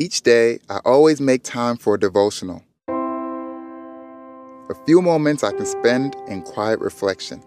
Each day, I always make time for a devotional. A few moments I can spend in quiet reflection.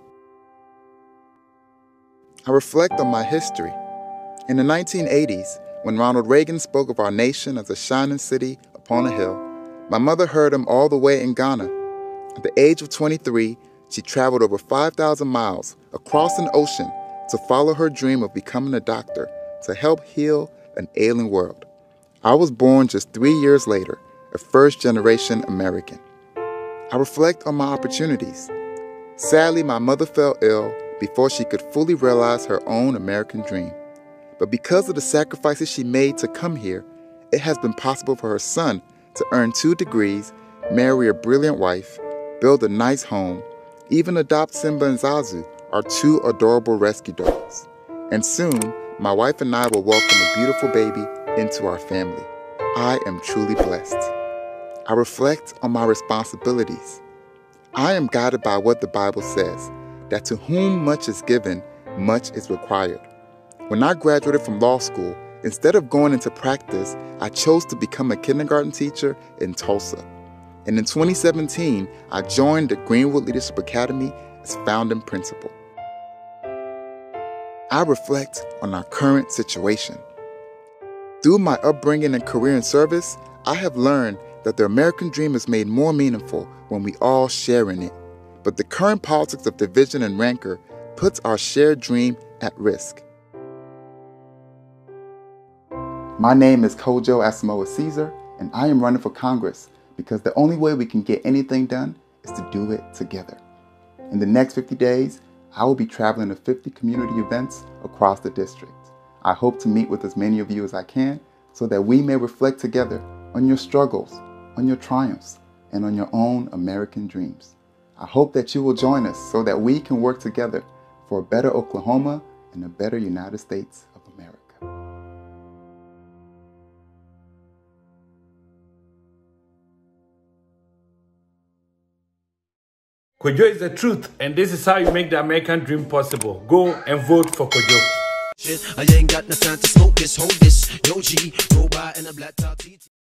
I reflect on my history. In the 1980s, when Ronald Reagan spoke of our nation as a shining city upon a hill, my mother heard him all the way in Ghana. At the age of 23, she traveled over 5,000 miles across an ocean to follow her dream of becoming a doctor to help heal an ailing world. I was born just 3 years later, a first-generation American. I reflect on my opportunities. Sadly, my mother fell ill before she could fully realize her own American dream. But because of the sacrifices she made to come here, it has been possible for her son to earn 2 degrees, marry a brilliant wife, build a nice home, even adopt Simba and Zazu, our 2 adorable rescue dogs. And soon, my wife and I will welcome a beautiful baby into our family. I am truly blessed. I reflect on my responsibilities. I am guided by what the Bible says, that to whom much is given, much is required. When I graduated from law school, instead of going into practice, I chose to become a kindergarten teacher in Tulsa. And in 2017, I joined the Greenwood Leadership Academy as founding principal. I reflect on our current situation. Through my upbringing and career in service, I have learned that the American dream is made more meaningful when we all share in it. But the current politics of division and rancor puts our shared dream at risk. My name is Kojo Asamoah Caesar, and I am running for Congress because the only way we can get anything done is to do it together. In the next 50 days, I will be traveling to 50 community events across the district. I hope to meet with as many of you as I can so that we may reflect together on your struggles, on your triumphs, and on your own American dreams. I hope that you will join us so that we can work together for a better Oklahoma and a better United States of America. Kojo is the truth, and this is how you make the American dream possible. Go and vote for Kojo. I ain't got no time to smoke this, hold this. Yo, G, go by in a black top.